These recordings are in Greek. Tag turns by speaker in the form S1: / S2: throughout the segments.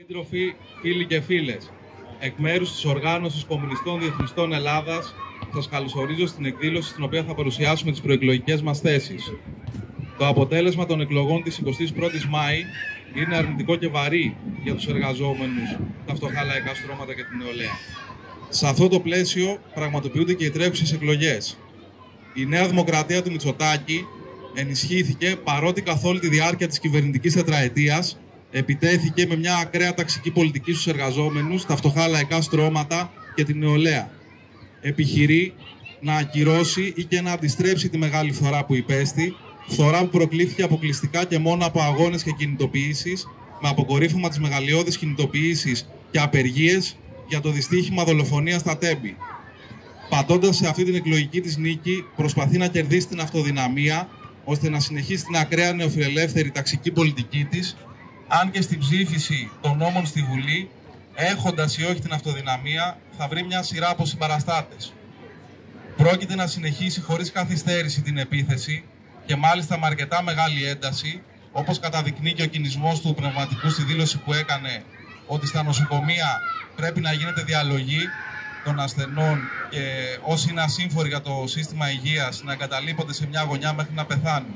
S1: Σύντροφοι, φίλοι και φίλες, εκ μέρους της Οργάνωσης Κομμουνιστών Διεθνιστών Ελλάδας, σας καλωσορίζω στην εκδήλωση στην οποία θα παρουσιάσουμε τις προεκλογικές μας θέσεις. Το αποτέλεσμα των εκλογών της 21ης Μάη είναι αρνητικό και βαρύ για τους εργαζόμενους, τα φτωχά λαϊκά στρώματα και την νεολαία. Σε αυτό το πλαίσιο πραγματοποιούνται και οι τρέχουσες εκλογές. Η Νέα Δημοκρατία του Μητσοτάκη ενισχύθηκε παρότι καθ' όλη τη διάρκεια της κυβερνητικής τετραετίας επιτέθηκε με μια ακραία ταξική πολιτική στους εργαζόμενους, τα φτωχά λαϊκά στρώματα και την νεολαία. Επιχειρεί να ακυρώσει ή και να αντιστρέψει τη μεγάλη φθορά που υπέστη, φθορά που προκλήθηκε αποκλειστικά και μόνο από αγώνες και κινητοποιήσεις, με αποκορύφωμα τις μεγαλειώδεις κινητοποιήσεις και απεργίες για το δυστύχημα δολοφονίας στα Τέμπη. Πατώντας σε αυτή την εκλογική της νίκη, προσπαθεί να κερδίσει την αυτοδυναμία, ώστε να συνεχίσει την ακραία νεοφιλελεύθερη ταξική πολιτική της, αν και στην ψήφιση των νόμων στη Βουλή, έχοντας ή όχι την αυτοδυναμία, θα βρει μια σειρά από συμπαραστάτες. Πρόκειται να συνεχίσει χωρίς καθυστέρηση την επίθεση και μάλιστα με αρκετά μεγάλη ένταση, όπως καταδεικνύει και ο κινησμός του πνευματικού στη δήλωση που έκανε ότι στα νοσοκομεία πρέπει να γίνεται διαλογή των ασθενών και όσοι είναι ασύμφοροι για το σύστημα υγείας να εγκαταλείπονται σε μια γωνιά μέχρι να πεθάνουν.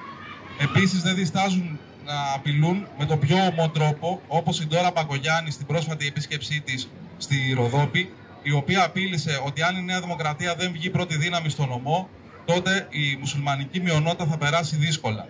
S1: Επίσης δεν διστάζουν να απειλούν με τον πιο ομό τρόπο, όπως η Ντόρα Μπακογιάννη στην πρόσφατη επίσκεψή της στη Ροδόπη, η οποία απείλησε ότι αν η Νέα Δημοκρατία δεν βγει πρώτη δύναμη στον νομό, τότε η μουσουλμανική μειονότητα θα περάσει δύσκολα.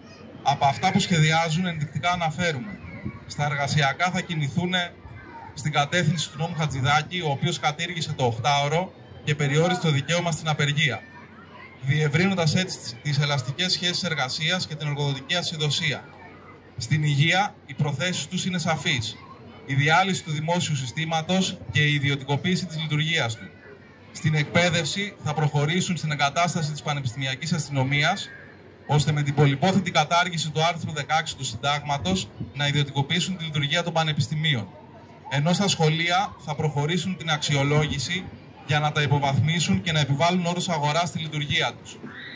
S1: Από αυτά που σχεδιάζουν ενδεικτικά αναφέρουμε. Στα εργασιακά θα κινηθούν στην κατεύθυνση του νόμου Χατζηδάκη, ο οποίος κατήργησε το 8ωρο και περιόρισε το δικαίωμα στην απεργία, διευρύνοντας έτσι τις ελαστικές σχέσεις εργασίας και την εργοδοτική ασυδοσία. Στην υγεία, οι προθέσεις τους είναι σαφείς. Η διάλυση του δημόσιου συστήματος και η ιδιωτικοποίηση της λειτουργίας του. Στην εκπαίδευση θα προχωρήσουν στην εγκατάσταση της πανεπιστημιακής αστυνομίας, ώστε με την πολυπόθητη κατάργηση του άρθρου 16 του Συντάγματος να ιδιωτικοποιήσουν τη λειτουργία των πανεπιστημίων. Ενώ στα σχολεία θα προχωρήσουν την αξιολόγηση για να τα υποβαθμίσουν και να επιβάλλουν όρους αγοράς στη λειτουργία τους.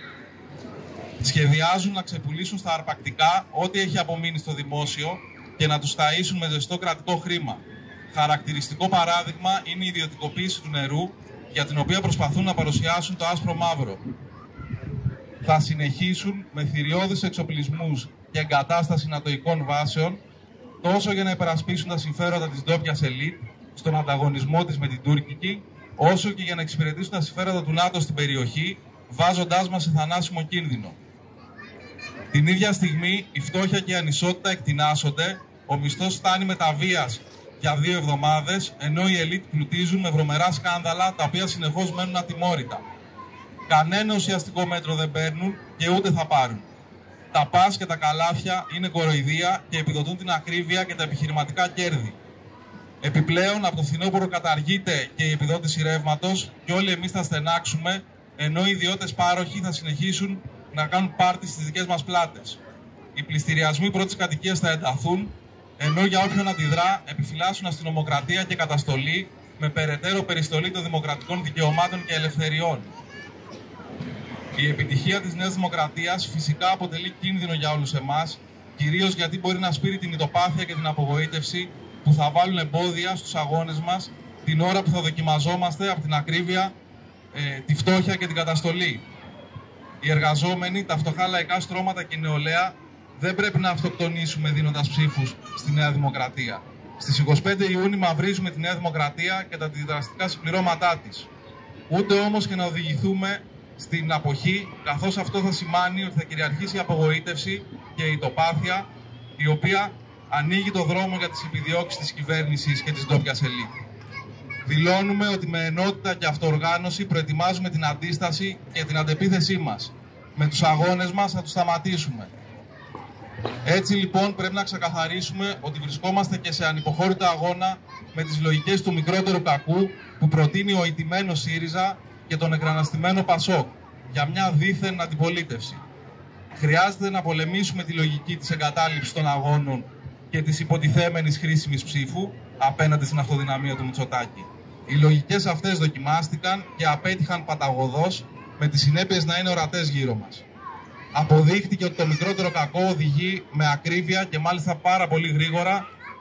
S1: Σχεδιάζουν να ξεπουλήσουν στα αρπακτικά ό,τι έχει απομείνει στο δημόσιο και να τους ταΐσουν με ζεστό κρατικό χρήμα. Χαρακτηριστικό παράδειγμα είναι η ιδιωτικοποίηση του νερού, για την οποία προσπαθούν να παρουσιάσουν το άσπρο μαύρο. Θα συνεχίσουν με θηριώδεις εξοπλισμούς και εγκατάσταση νατοικών βάσεων, τόσο για να υπερασπίσουν τα συμφέροντα της ντόπιας ελίτ στον ανταγωνισμό της με την τουρκική, όσο και για να εξυπηρετήσουν τα συμφέροντα του ΝΑΤΟ στην περιοχή, βάζοντάς μας σε θανάσιμο κίνδυνο. Την ίδια στιγμή, η φτώχεια και η ανισότητα εκτινάσσονται, ο μισθός φτάνει με τα βίας για 2 εβδομάδες, ενώ οι ελίτ πλουτίζουν με βρωμερά σκάνδαλα, τα οποία συνεχώς μένουν ατιμόρυτα. Κανένα ουσιαστικό μέτρο δεν παίρνουν και ούτε θα πάρουν. Τα πας και τα καλάθια είναι κοροϊδία και επιδοτούν την ακρίβεια και τα επιχειρηματικά κέρδη. Επιπλέον, από το φθινόπωρο καταργείται και η επιδότηση ρεύματος και όλοι εμείς θα στενάξουμε, ενώ οι ιδιώτες πάροχοι θα συνεχίσουν να κάνουν πάρτι στις δικές μας πλάτες. Οι πληστηριασμοί πρώτης κατοικίας θα ενταθούν, ενώ για όποιον αντιδρά επιφυλάσσουν αστυνομοκρατία και καταστολή με περαιτέρω περιστολή των δημοκρατικών δικαιωμάτων και ελευθεριών. Η επιτυχία της Νέας Δημοκρατίας φυσικά αποτελεί κίνδυνο για όλους εμάς, κυρίως γιατί μπορεί να σπείρει την ητοπάθεια και την απογοήτευση που θα βάλουν εμπόδια στους αγώνες μας την ώρα που θα δοκιμαζόμαστε από την ακρίβεια, τη φτώχεια και την καταστολή. Οι εργαζόμενοι, τα φτωχά λαϊκά στρώματα και η νεολαία δεν πρέπει να αυτοκτονήσουμε δίνοντας ψήφους στη Νέα Δημοκρατία. Στις 25 Ιούνιου μαυρίζουμε τη Νέα Δημοκρατία και τα αντιδραστικά συμπληρώματά της. Ούτε όμως και να οδηγηθούμε στην αποχή, καθώς αυτό θα σημάνει ότι θα κυριαρχήσει η απογοήτευση και η ητοπάθεια, η οποία ανοίγει το δρόμο για τις επιδιώξεις της κυβέρνησης και της ντόπιας ελίτ. Δηλώνουμε ότι με ενότητα και αυτοοργάνωση προετοιμάζουμε την αντίσταση και την αντεπίθεσή μας. Με τους αγώνες μας θα τους σταματήσουμε. Έτσι λοιπόν πρέπει να ξεκαθαρίσουμε ότι βρισκόμαστε και σε ανυποχώρητο αγώνα με τις λογικές του μικρότερου κακού που προτείνει ο ηττημένος ΣΥΡΙΖΑ και τον εκραναστημένο ΠΑΣΟΚ για μια δίθεν αντιπολίτευση. Χρειάζεται να πολεμήσουμε τη λογική της εγκατάλειψης των αγώνων και της υποτιθέμενης χρήσιμης ψήφου απέναντι στην αυτοδυναμία του Μητσοτάκη. Οι λογικές αυτές δοκιμάστηκαν και απέτυχαν παταγωδώς, με τις συνέπειες να είναι ορατές γύρω μας. Αποδείχτηκε ότι το μικρότερο κακό οδηγεί με ακρίβεια και μάλιστα πάρα πολύ γρήγορα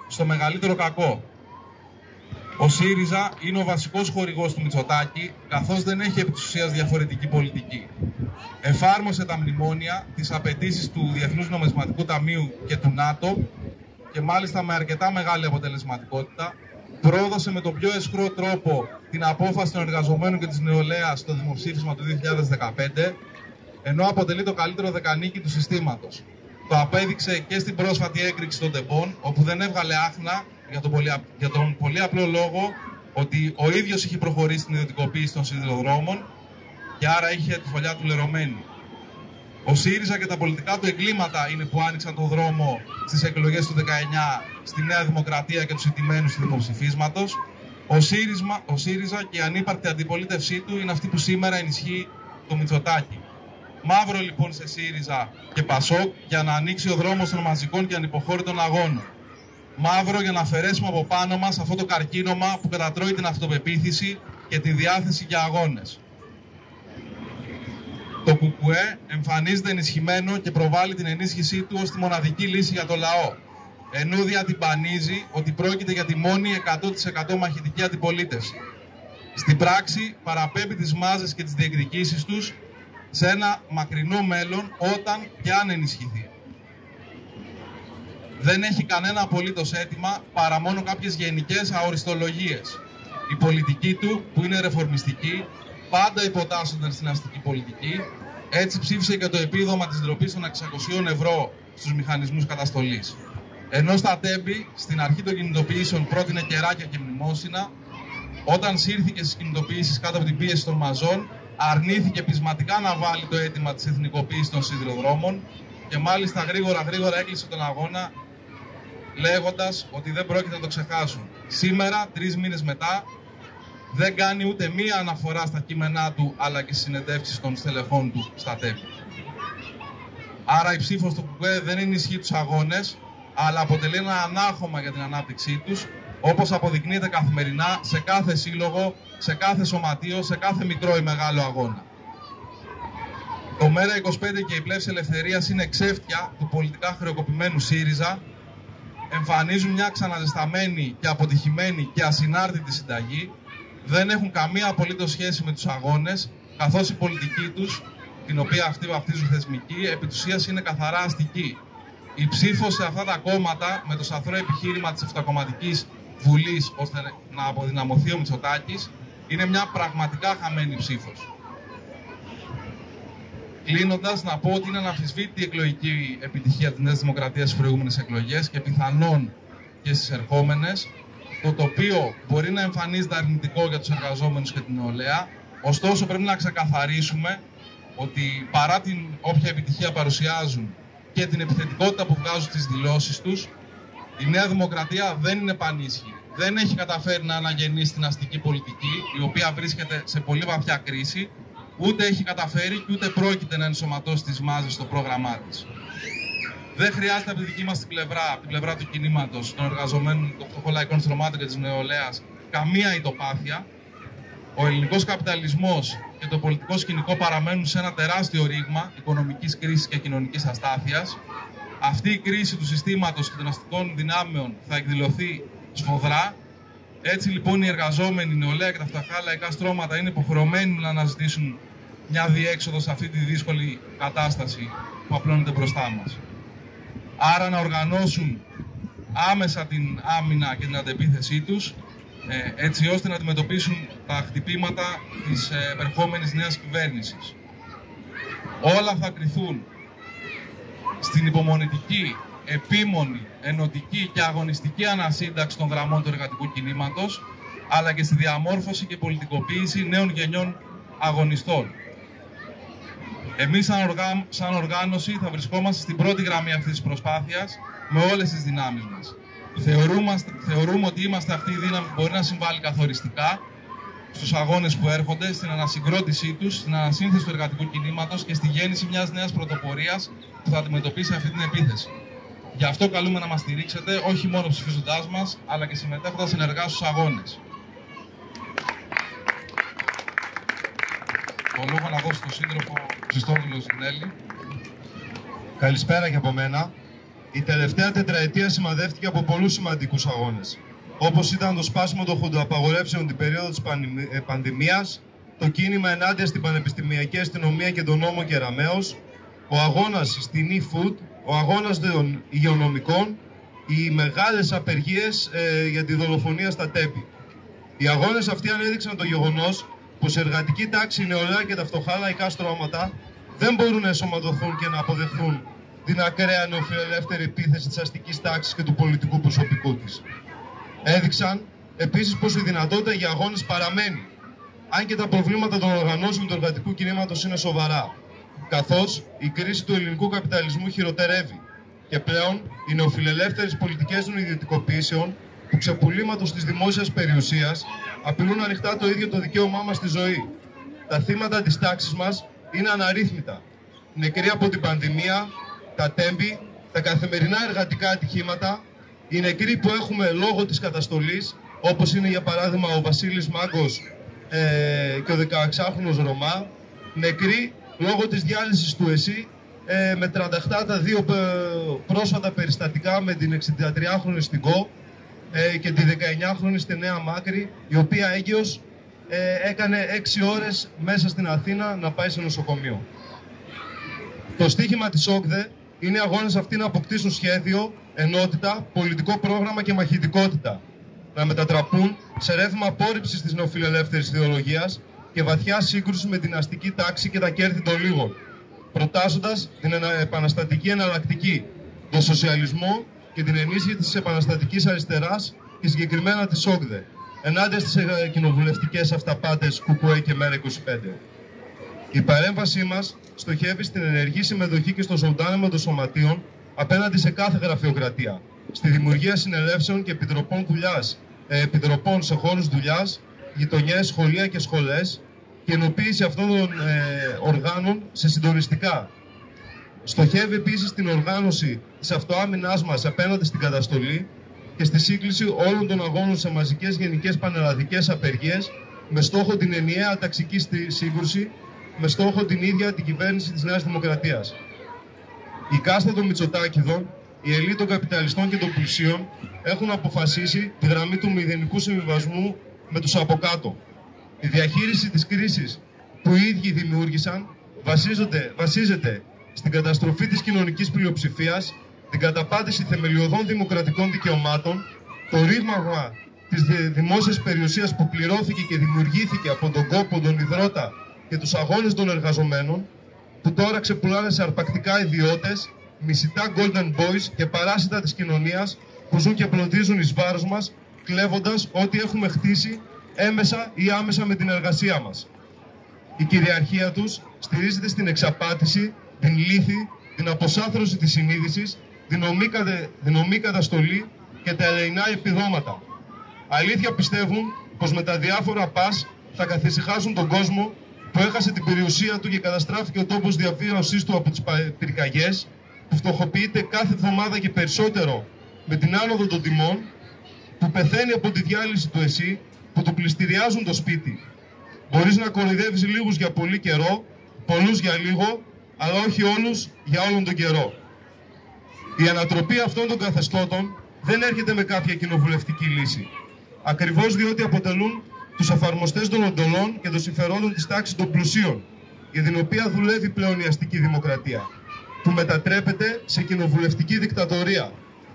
S1: στο μεγαλύτερο κακό. Ο ΣΥΡΙΖΑ είναι ο βασικός χορηγός του Μητσοτάκη, καθώς δεν έχει επί της ουσίας διαφορετική πολιτική. Εφάρμοσε τα μνημόνια, τις απαιτήσεις του Διεθνούς Νομισματικού Ταμείου και του ΝΑΤΟ και μάλιστα με αρκετά μεγάλη αποτελεσματικότητα. Πρόδωσε με τον πιο αισχρό τρόπο την απόφαση των εργαζομένων και της νεολαίας στο δημοψήφισμα του 2015, ενώ αποτελεί το καλύτερο δεκανίκι του συστήματος. Το απέδειξε και στην πρόσφατη έκρηξη των ΤΕΠΟΝ, όπου δεν έβγαλε άχνα για τον πολύ απλό λόγο ότι ο ίδιος είχε προχωρήσει στην ιδιωτικοποίηση των σιδηροδρόμων και άρα είχε τη φωλιά του λερωμένη. Ο ΣΥΡΙΖΑ και τα πολιτικά του εγκλήματα είναι που άνοιξαν τον δρόμο στις εκλογές του 19 στη Νέα Δημοκρατία και τους ηττημένους του δημοψηφίσματος. Ο ΣΥΡΙΖΑ και η ανύπαρκτη αντιπολίτευσή του είναι αυτή που σήμερα ενισχύει το Μητσοτάκη. Μαύρο λοιπόν σε ΣΥΡΙΖΑ και ΠΑΣΟΚ για να ανοίξει ο δρόμος των μαζικών και ανυποχώρητων αγώνων. Μαύρο για να αφαιρέσουμε από πάνω μας αυτό το καρκίνωμα που κατατρώει την αυτοπεποίθηση και τη διάθεση για αγώνες. Το ΚΚΕ εμφανίζεται ενισχυμένο και προβάλλει την ενίσχυσή του ως τη μοναδική λύση για το λαό, ενώ διατυμπανίζει ότι πρόκειται για τη μόνη 100% μαχητική αντιπολίτευση. Στην πράξη παραπέμπει τις μάζες και τις διεκδικήσεις τους σε ένα μακρινό μέλλον όταν και αν ενισχυθεί. Δεν έχει κανένα απολύτως αίτημα παρά μόνο κάποιες γενικές αοριστολογίες. Η πολιτική του, που είναι ρεφορμιστική, πάντα υποτάσσονταν στην αστική πολιτική. Έτσι ψήφισε και το επίδομα της ντροπής των 600 ευρώ στους μηχανισμούς καταστολής. Ενώ στα τέμπη, στην αρχή των κινητοποιήσεων πρότεινε κεράκια και μνημόσυνα, όταν σύρθηκε στις κινητοποιήσεις κάτω από την πίεση των μαζών, αρνήθηκε πεισματικά να βάλει το αίτημα της εθνικοποίησης των σιδηροδρόμων και μάλιστα γρήγορα έκλεισε τον αγώνα λέγοντας ότι δεν πρόκειται να το ξεχάσουν. Σήμερα, 3 μήνες μετά, δεν κάνει ούτε μία αναφορά στα κείμενά του αλλά και στις συνεντεύξεις των στελεχών του στα ΤΕΠ. Άρα η ψήφος του ΚΚΕ δεν ενισχύει τους αγώνες, αλλά αποτελεί ένα ανάχωμα για την ανάπτυξή τους, όπως αποδεικνύεται καθημερινά σε κάθε σύλλογο, σε κάθε σωματείο, σε κάθε μικρό ή μεγάλο αγώνα. Το ΜέΡΑ25 και η Πλεύση Ελευθερίας είναι εξέφτια του πολιτικά χρεοκοπημένου ΣΥΡΙΖΑ, εμφανίζουν μια ξαναζεσταμένη και αποτυχημένη και ασυνάρτητη συνταγή, δεν έχουν καμία απολύτως σχέση με τους αγώνες, καθώς η πολιτική τους, την οποία αυτοί βαφτίζουν θεσμική, επί της ουσίας είναι καθαρά αστική. Η ψήφος σε αυτά τα κόμματα, με το σαθρό επιχείρημα της 7κομματικής Βουλής, ώστε να αποδυναμωθεί ο Μητσοτάκης, είναι μια πραγματικά χαμένη ψήφος. Κλείνοντας, να πω ότι είναι αναμφισβήτητη η εκλογική επιτυχία της Νέας Δημοκρατίας στις προηγούμενες εκλογές και πιθανόν και στις ερχόμενες, το τοπίο μπορεί να εμφανίζεται αρνητικό για τους εργαζόμενους και την νεολαία, ωστόσο πρέπει να ξεκαθαρίσουμε ότι παρά την όποια επιτυχία παρουσιάζουν και την επιθετικότητα που βγάζουν στις δηλώσεις τους, η Νέα Δημοκρατία δεν είναι πανίσχυρη. Δεν έχει καταφέρει να αναγεννήσει την αστική πολιτική, η οποία βρίσκεται σε πολύ βαθιά κρίση, ούτε έχει καταφέρει και ούτε πρόκειται να ενσωματώσει τις μάζες στο πρόγραμμά της. Δεν χρειάζεται από τη δική μας την πλευρά, από την πλευρά του κινήματος, των εργαζομένων, των φτωχολαϊκών στρωμάτων και της νεολαίας, καμία ητοπάθεια. Ο ελληνικός καπιταλισμός και το πολιτικό σκηνικό παραμένουν σε ένα τεράστιο ρήγμα οικονομικής κρίσης και κοινωνικής αστάθειας. Αυτή η κρίση του συστήματος και των αστικών δυνάμεων θα εκδηλωθεί σφοδρά. Έτσι λοιπόν οι εργαζόμενοι, η νεολαία και τα φτωχά λαϊκά στρώματα είναι υποχρεωμένοι να αναζητήσουν μια διέξοδο σε αυτή τη δύσκολη κατάσταση που απλώνεται μπροστά μας. Άρα να οργανώσουν άμεσα την άμυνα και την αντεπίθεσή τους, έτσι ώστε να αντιμετωπίσουν τα χτυπήματα της επερχόμενης νέας κυβέρνησης. Όλα θα κριθούν στην υπομονητική, επίμονη, ενωτική και αγωνιστική ανασύνταξη των γραμμών του εργατικού κινήματος, αλλά και στη διαμόρφωση και πολιτικοποίηση νέων γενιών αγωνιστών. Εμείς σαν οργάνωση θα βρισκόμαστε στην πρώτη γραμμή αυτής της προσπάθειας με όλες τις δυνάμεις μας. Θεωρούμε ότι είμαστε αυτή η δύναμη που μπορεί να συμβάλλει καθοριστικά στους αγώνες που έρχονται, στην ανασυγκρότησή τους, στην ανασύνθεση του εργατικού κινήματος και στη γέννηση μιας νέας πρωτοπορίας που θα αντιμετωπίσει αυτή την επίθεση. Γι' αυτό καλούμε να μας στηρίξετε, όχι μόνο ψηφίζοντάς μας, αλλά και συμμετέχοντας ενεργά στους αγώνες. Το λόγο να δώσω στον σύντροφο Χριστόδουλο Ζινέλη.
S2: Καλησπέρα και από μένα. Η τελευταία τετραετία σημαδεύτηκε από πολλούς σημαντικούς αγώνες, όπως ήταν το σπάσιμο των χουντοαπαγορεύσεων την περίοδο της πανδημίας, το κίνημα ενάντια στην πανεπιστημιακή αστυνομία και τον νόμο Κεραμέως, ο αγώνας στην e-food, ο αγώνας των υγειονομικών, οι μεγάλες απεργίες για τη δολοφονία στα Τέμπη. Οι αγώνες αυτοί ανέδειξαν το γεγονός πως η εργατική τάξη, η νεολαία και τα φτωχά λαϊκά στρώματα δεν μπορούν να ενσωματωθούν και να αποδεχθούν την ακραία νεοφιλελεύθερη επίθεση της αστικής τάξης και του πολιτικού προσωπικού της. Έδειξαν επίσης πως η δυνατότητα για αγώνες παραμένει, αν και τα προβλήματα των οργανώσεων του εργατικού κινήματος είναι σοβαρά, καθώς η κρίση του ελληνικού καπιταλισμού χειροτερεύει και πλέον οι νεοφιλελεύθερες πολιτικές των ιδιωτικοποιήσεων του ξεπουλήματος της δημόσιας περιουσίας απειλούν ανοιχτά το ίδιο το δικαίωμά μας στη ζωή. Τα θύματα της τάξης μας είναι αναρρύθμιτα. Νεκροί από την πανδημία, τα Τέμπη, τα καθημερινά εργατικά ατυχήματα, οι νεκροί που έχουμε λόγω της καταστολής, όπως είναι για παράδειγμα ο Βασίλης Μάγκος και ο 16χρονος Ρωμά, νεκροί λόγω της διάλυσης του ΕΣΥ, με 38 τα δύο πρόσφατα περιστατικά με την 63χρονη στην ΚΟ και τη 19χρονη στη Νέα Μάκρη, η οποία έγκυος έκανε 6 ώρες μέσα στην Αθήνα να πάει σε νοσοκομείο. Το στίχημα της ΟΚΔΕ είναι οι αγώνες αυτοί να αποκτήσουν σχέδιο, ενότητα, πολιτικό πρόγραμμα και μαχητικότητα, να μετατραπούν σε ρεύμα απόρριψης της νεοφιλελεύθερης ιδεολογίας και βαθιά σύγκρουση με την αστική τάξη και τα κέρδη των λίγων, προτάσσοντας την επαναστατική εναλλακτική, τον σοσιαλισμό και την ενίσχυση της επαναστατικής αριστεράς και συγκεκριμένα της ΟΚΔΕ, ενάντια στις κοινοβουλευτικές αυταπάτες ΚΚΕ και ΜΕΡΑ25. Η παρέμβασή μας στοχεύει στην ενεργή συμμετοχή και στο ζωντάνεμα των σωματείων απέναντι σε κάθε γραφειοκρατία, στη δημιουργία συνελεύσεων και επιτροπών σε χώρους δουλειάς, γειτονιές, σχολεία και σχολές και ενοποίηση αυτών των οργάνων σε συντονιστικά. Στοχεύει επίσης την οργάνωση της αυτοάμυνάς μας απέναντι στην καταστολή και στη σύγκληση όλων των αγώνων σε μαζικές γενικές πανελλαδικές απεργίες με στόχο την ενιαία ταξική σύγκρουση, με στόχο την ίδια την κυβέρνηση της Νέας Δημοκρατίας. Η κάστα των Μητσοτάκηδων, η ελίτ των καπιταλιστών και των πλουσίων έχουν αποφασίσει τη γραμμή του μηδενικού συμβιβασμού με τους από κάτω. Η διαχείριση της κρίσης που οι ίδιοι δημιούργησαν βασίζεται στην καταστροφή της κοινωνικής πλειοψηφίας, την καταπάτηση θεμελιωδών δημοκρατικών δικαιωμάτων, το ρήγμα της δημόσιας περιουσίας που πληρώθηκε και δημιουργήθηκε από τον κόπο, τον ιδρώτα και τους αγώνες των εργαζομένων, που τώρα ξεπουλάνε σε αρπακτικά ιδιώτες, μισητά golden boys και παράσιτα της κοινωνίας που ζουν και πλωτίζουν εις βάρος μας, κλέβοντας ό,τι έχουμε χτίσει έμεσα ή άμεσα με την εργασία μας. Η κυριαρχία τους στηρίζεται στην εξαπάτηση, την λύθη, την αποσάθρωση της συνείδησης, την ομή καταστολή και τα ελεεινά επιδόματα. Αλήθεια πιστεύουν πως με τα διάφορα πας θα καθησυχάσουν τον κόσμο που έχασε την περιουσία του και καταστράφηκε ο τόπος διαβίωσής του από τις πυρκαγιές, που φτωχοποιείται κάθε εβδομάδα και περισσότερο με την άνοδο των τιμών, που πεθαίνει από τη διάλυση του ΕΣΥ, που του πληστηριάζουν το σπίτι. Μπορείς να κοροϊδεύεις λίγους για πολύ καιρό, πολλούς για λίγο, αλλά όχι όλους για όλον τον καιρό. Η ανατροπή αυτών των καθεστώτων δεν έρχεται με κάποια κοινοβουλευτική λύση. Ακριβώς διότι αποτελούν τους εφαρμοστές των εντολών και των συμφερόντων της τάξης των πλουσίων, για την οποία δουλεύει πλέον η αστική δημοκρατία, που μετατρέπεται σε κοινοβουλευτική δικτατορία.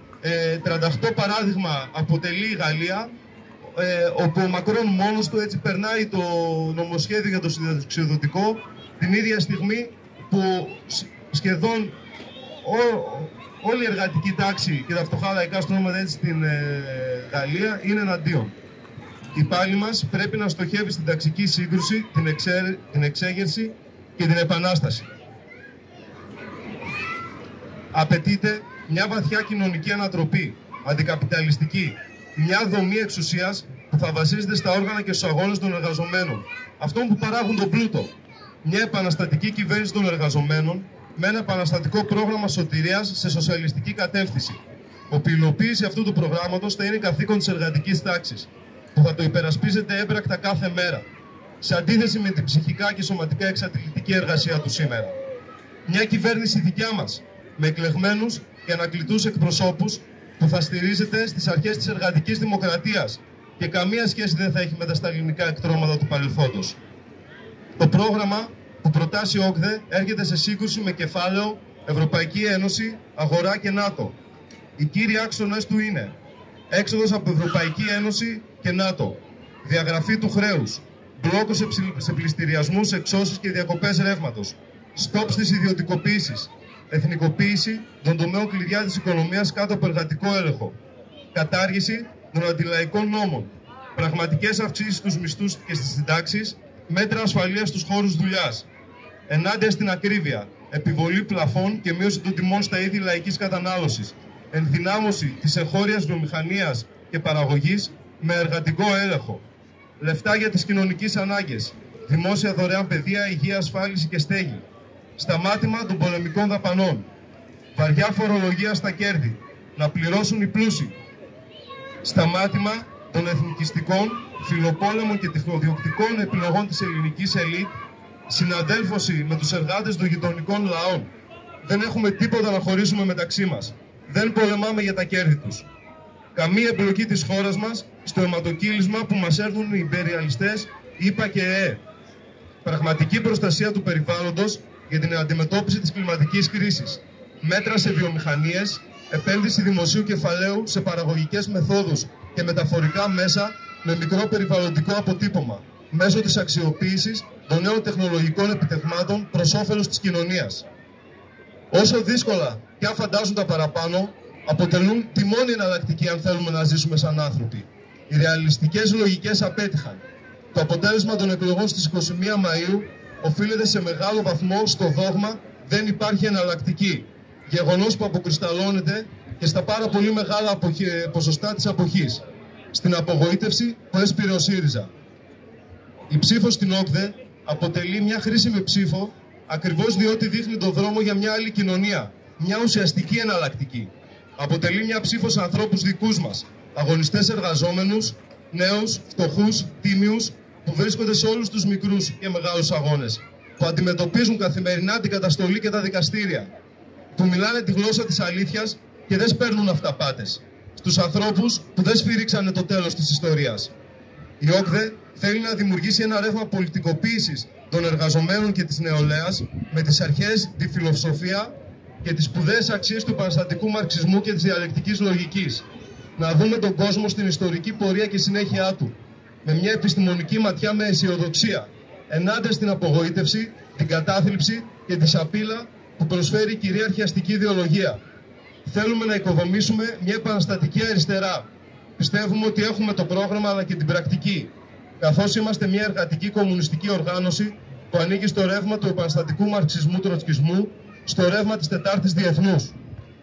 S2: 38 παράδειγμα αποτελεί η Γαλλία, όπου ο Μακρόν μόνος του έτσι περνάει το νομοσχέδιο για το συνταξιοδοτικό την ίδια στιγμή που σχεδόν όλη η εργατική τάξη και τα φτωχά λαϊκά στρώματα έτσι στην Γαλλία είναι εναντίον. Η πάλη μας πρέπει να στοχεύει στην ταξική σύγκρουση, την εξέγερση και την επανάσταση. Απαιτείται μια βαθιά κοινωνική ανατροπή, αντικαπιταλιστική, μια δομή εξουσίας που θα βασίζεται στα όργανα και στους αγώνες των εργαζομένων, αυτών που παράγουν τον πλούτο. Μια επαναστατική κυβέρνηση των εργαζομένων με ένα επαναστατικό πρόγραμμα σωτηρίας σε σοσιαλιστική κατεύθυνση. Η υλοποίηση αυτού του προγράμματος θα είναι καθήκον της εργατικής τάξης, που θα το υπερασπίζεται έμπρακτα κάθε μέρα, σε αντίθεση με την ψυχικά και σωματικά εξατλητική εργασία του σήμερα. Μια κυβέρνηση δικιά μας, με εκλεγμένους και ανακλητούς εκπροσώπους που θα στηρίζεται στις αρχές της εργατικής δημοκρατίας και καμία σχέση δεν θα έχει με τα σταλινικά εκτρώματα του παρελθόντος. Το πρόγραμμα που προτάσει η ΟΚΔΕ έρχεται σε σύγκρουση με κεφάλαιο Ευρωπαϊκή Ένωση, Αγορά και ΝΑΤΟ. Οι κύριοι άξονες του είναι έξοδος από Ευρωπαϊκή Ένωση και ΝΑΤΟ, διαγραφή του χρέους, μπλόκο σε πληστηριασμούς, εξώσεις και διακοπές ρεύματος, στόπ στις ιδιωτικοποίησεις, εθνικοποίηση των τομέων κλειδιά της οικονομίας κάτω από εργατικό έλεγχο, κατάργηση των αντιλαϊκών νόμων, πραγματικές αυξήσεις στους μισθούς και στις συντάξεις, μέτρα ασφαλείας στους χώρους δουλειάς, ενάντια στην ακρίβεια, επιβολή πλαφών και μείωση των τιμών στα είδη λαϊκής κατανάλωσης, ενδυνάμωση της εγχώριας βιομηχανίας και παραγωγής με εργατικό έλεγχο, λεφτά για τις κοινωνικές ανάγκες, δημόσια δωρεάν παιδεία, υγεία, ασφάλιση και στέγη, σταμάτημα των πολεμικών δαπανών, βαριά φορολογία στα κέρδη, να πληρώσουν οι πλούσιοι, σταμάτημα των εθνικιστικών, φιλοπόλεμων και τεχνοδιοκτικών επιλογών της ελληνικής ελίτ, συναδέλφωση με τους εργάτες των γειτονικών λαών. Δεν έχουμε τίποτα να χωρίσουμε μεταξύ μας. Δεν πολεμάμε για τα κέρδη τους. Καμία εμπλοκή της χώρας μας στο αιματοκύλισμα που μας έρθουν οι ιμπεριαλιστές, ΗΠΑ και ΕΕ. Πραγματική προστασία του περιβάλλοντος για την αντιμετώπιση της κλιματικής κρίσης. Μέτρα σε βιομηχανίες, επένδυση δημοσίου κεφαλαίου σε παραγωγικές μεθόδους και μεταφορικά μέσα με μικρό περιβαλλοντικό αποτύπωμα, μέσω της αξιοποίησης των νέων τεχνολογικών επιτευγμάτων προς όφελος της κοινωνίας. Όσο δύσκολα και αν φαντάζουν τα παραπάνω, αποτελούν τη μόνη εναλλακτική αν θέλουμε να ζήσουμε σαν άνθρωποι. Οι ρεαλιστικές λογικές απέτυχαν. Το αποτέλεσμα των εκλογών στις 21 Μαΐου οφείλεται σε μεγάλο βαθμό στο δόγμα «δεν υπάρχει εναλλακτική», γεγονός που αποκρισταλώνεται και στα πάρα πολύ μεγάλα ποσοστά της αποχής, στην απογοήτευση που έσπηρε ο ΣΥΡΙΖΑ. Η ψήφος στην ΟΚΔΕ αποτελεί μια χρήσιμη ψήφο ακριβώς διότι δείχνει τον δρόμο για μια άλλη κοινωνία, μια ουσιαστική εναλλακτική. Αποτελεί μια ψήφος ανθρώπους δικούς μας, αγωνιστές εργαζόμενους, νέους, φτωχούς, τίμιους, που βρίσκονται σε όλους τους μικρούς και μεγάλους αγώνες, που αντιμετωπίζουν καθημερινά την καταστολή και τα δικαστήρια, που μιλάνε τη γλώσσα της αλήθειας και δεν σπέρνουν αυταπάτες, στους ανθρώπους που δεν σφύριξανε το τέλος της ιστορίας. Η ΟΚΔΕ θέλει να δημιουργήσει ένα ρεύμα πολιτικοποίησης των εργαζομένων και της νεολαίας με τις αρχές, τη φιλοσοφία και τις σπουδαίες αξίες του παραστατικού μαρξισμού και της διαλεκτικής λογικής. Να δούμε τον κόσμο στην ιστορική πορεία και συνέχεια του, με μια επιστημονική ματιά με αισιοδοξία, ενάντια στην απογοήτευση, την κατάθλιψη και τη σαπίλα που προσφέρει η κυρίαρχη αστική ιδεολογία. Θέλουμε να οικοδομήσουμε μια επαναστατική αριστερά. Πιστεύουμε ότι έχουμε το πρόγραμμα αλλά και την πρακτική, καθώς είμαστε μια εργατική κομμουνιστική οργάνωση που ανήκει στο ρεύμα του επαναστατικού μαρξισμού-τροτσκισμού, στο ρεύμα της Τετάρτης Διεθνούς.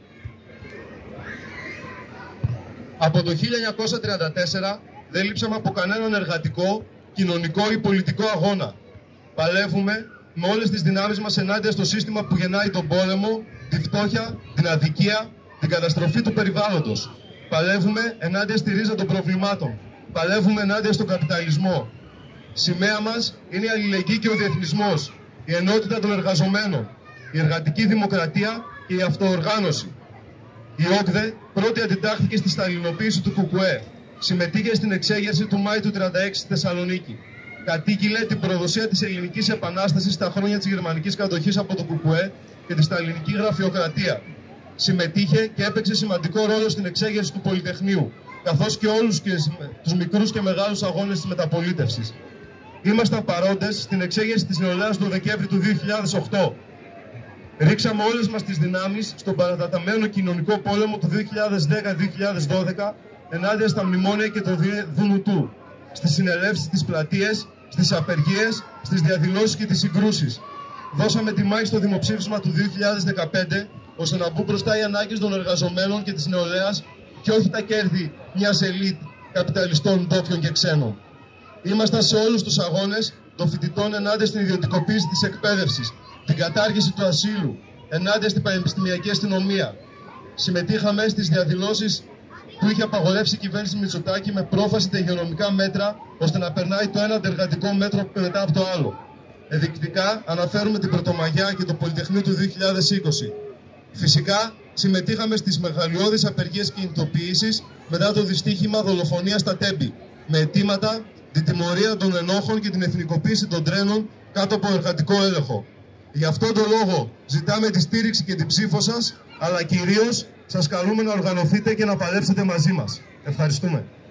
S2: Από το 1934 δεν λείψαμε από κανέναν εργατικό, κοινωνικό ή πολιτικό αγώνα. Παλεύουμε με όλες τις δυνάμεις μας ενάντια στο σύστημα που γεννάει τον πόλεμο, τη φτώχεια, την αδικία, την καταστροφή του περιβάλλοντος. Παλεύουμε ενάντια στη ρίζα των προβλημάτων. Παλεύουμε ενάντια στον καπιταλισμό. Σημαία μας είναι η αλληλεγγύη και ο διεθνισμός, η ενότητα των εργαζομένων, η εργατική δημοκρατία και η αυτοοργάνωση. Η ΟΚΔΕ πρώτη αντιτάχθηκε στη σταλινοποίηση του ΚΚΕ. Συμμετείχε στην εξέγερση του Μάη του 1936 στη Θεσσαλονίκη. Κατήγγειλε την προδοσία της ελληνικής επανάστασης στα χρόνια της γερμανικής κατοχής από το ΚΚΕ και τη σταλινική γραφειοκρατία. Συμμετείχε και έπαιξε σημαντικό ρόλο στην εξέγερση του Πολυτεχνείου, καθώς και όλους τους μικρούς και μεγάλους αγώνες της μεταπολίτευσης. Ήμασταν παρόντες στην εξέγερση της νεολαίας του Δεκέμβρη του 2008. Ρίξαμε όλες μας τις δυνάμεις στον παραταταμένο κοινωνικό πόλεμο του 2010-2012 ενάντια στα μνημόνια και το ΔΝΤ, στις συνελεύσεις, στις πλατείες, στις απεργίες, στις διαδηλώσεις και τις συγκρούσεις. Δώσαμε τη μάχη στο δημοψήφισμα του 2015 ώστε να μπουν μπροστά οι ανάγκες των εργαζομένων και της νεολαίας και όχι τα κέρδη μιας ελίτ καπιταλιστών, ντόπιων και ξένων. Ήμασταν σε όλους τους αγώνες των φοιτητών ενάντια στην ιδιωτικοποίηση της εκπαίδευσης, την κατάργηση του ασύλου, ενάντια στην πανεπιστημιακή αστυνομία. Συμμετείχαμε στις διαδηλώσεις που είχε απαγορεύσει η κυβέρνηση Μητσοτάκη με πρόφαση τα υγειονομικά μέτρα ώστε να περνάει το ένα αντεργατικό μέτρο μετά από το άλλο. Ενδεικτικά αναφέρουμε την Πρωτομαγιά και το Πολυτεχνείο του 2020. Φυσικά, συμμετείχαμε στις μεγαλειώδεις απεργίες κινητοποίησης μετά το δυστύχημα δολοφονίας στα Τέμπη, με αιτήματα την τιμωρία των ενόχων και την εθνικοποίηση των τρένων κάτω από εργατικό έλεγχο. Γι' αυτόν τον λόγο ζητάμε τη στήριξη και την ψήφο σας, αλλά κυρίως σας καλούμε να οργανωθείτε και να παλέψετε μαζί μας. Ευχαριστούμε.